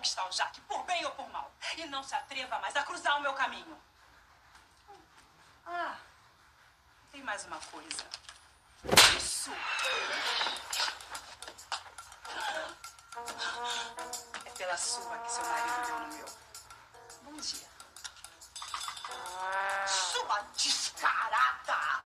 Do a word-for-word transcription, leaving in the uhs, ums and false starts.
conquistar o Jaque, por bem ou por mal. E não se atreva mais a cruzar o meu caminho. Ah, tem mais uma coisa. Isso! É pela sua que seu marido deu no meu. Bom dia. Sua descarada!